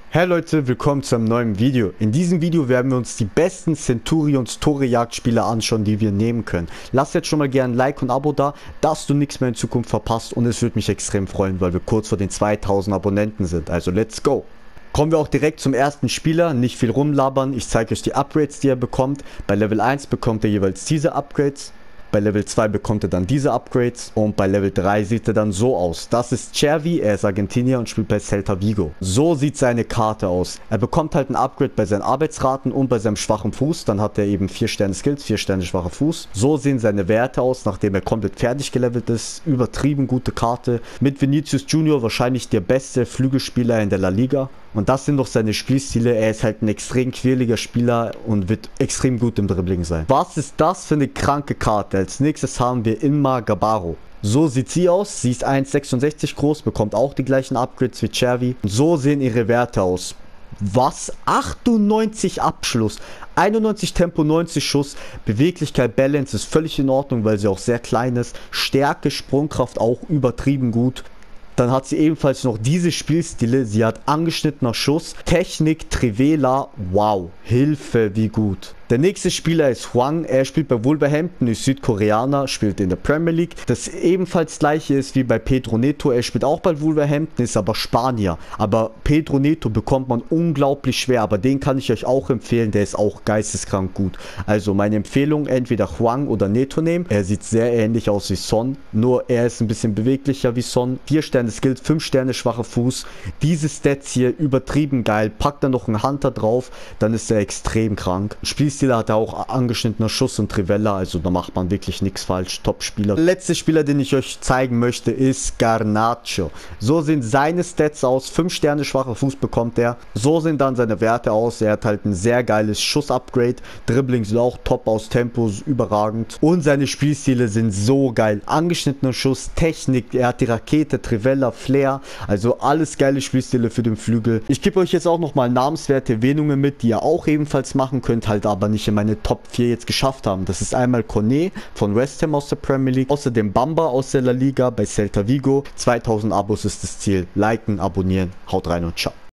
Hey Leute, willkommen zu einem neuen Video. In diesem Video werden wir uns die besten Centurions Tore-Jagd-Spieler anschauen, die wir nehmen können. Lasst jetzt schon mal gerne ein Like und Abo da, dass du nichts mehr in Zukunft verpasst, und es würde mich extrem freuen, weil wir kurz vor den 2000 Abonnenten sind. Also let's go! Kommen wir auch direkt zum ersten Spieler, nicht viel rumlabern, ich zeige euch die Upgrades, die er bekommt. Bei Level 1 bekommt er jeweils diese Upgrades. Bei Level 2 bekommt er dann diese Upgrades und bei Level 3 sieht er dann so aus. Das ist Chervi, er ist Argentinier und spielt bei Celta Vigo. So sieht seine Karte aus. Er bekommt halt ein Upgrade bei seinen Arbeitsraten und bei seinem schwachen Fuß. Dann hat er eben 4 Sterne Skills, 4 Sterne schwacher Fuß. So sehen seine Werte aus, nachdem er komplett fertig gelevelt ist. Übertrieben gute Karte. Mit Vinicius Junior wahrscheinlich der beste Flügelspieler in der La Liga. Und das sind doch seine Spielstile. Er ist halt ein extrem quirliger Spieler und wird extrem gut im Dribbling sein. Was ist das für eine kranke Karte? Als nächstes haben wir Inma Gabaro. So sieht sie aus. Sie ist 1,66 groß, bekommt auch die gleichen Upgrades wie Chervi. So sehen ihre Werte aus. Was? 98 Abschluss, 91 Tempo, 90 Schuss, Beweglichkeit, Balance ist völlig in Ordnung, weil sie auch sehr klein ist. Stärke, Sprungkraft auch übertrieben gut. Dann hat sie ebenfalls noch diese Spielstile. Sie hat angeschnittener Schuss, Technik, Trivela, wow, Hilfe, wie gut. Der nächste Spieler ist Hwang, er spielt bei Wolverhampton, ist Südkoreaner, spielt in der Premier League. Das ebenfalls gleiche ist wie bei Pedro Neto, er spielt auch bei Wolverhampton, ist aber Spanier. Aber Pedro Neto bekommt man unglaublich schwer, aber den kann ich euch auch empfehlen, der ist auch geisteskrank gut. Also meine Empfehlung, entweder Hwang oder Neto nehmen. Er sieht sehr ähnlich aus wie Son, nur er ist ein bisschen beweglicher wie Son. 4 Sterne Skills, 5 Sterne schwacher Fuß. Diese Stats hier übertrieben geil, packt dann noch einen Hunter drauf, dann ist er extrem krank. Spielstil hat er auch angeschnittener Schuss und Trivella, also da macht man wirklich nichts falsch. Top-Spieler. Der letzte Spieler, den ich euch zeigen möchte, ist Garnacho. So sehen seine Stats aus. 5 Sterne schwacher Fuß bekommt er. So sehen dann seine Werte aus. Er hat halt ein sehr geiles Schuss-Upgrade. Dribbling sieht auch top aus. Tempo ist überragend. Und seine Spielstile sind so geil. Angeschnittener Schuss, Technik, er hat die Rakete, Trivella, Flair. Also alles geile Spielstile für den Flügel. Ich gebe euch jetzt auch nochmal namenswerte Erwähnungen mit, die ihr auch ebenfalls machen könnt, halt aber nicht in meine Top 4 jetzt geschafft haben. Das ist einmal Kone von West Ham aus der Premier League, außerdem Bamba aus der La Liga bei Celta Vigo. 2000 Abos ist das Ziel. Liken, abonnieren, haut rein und ciao.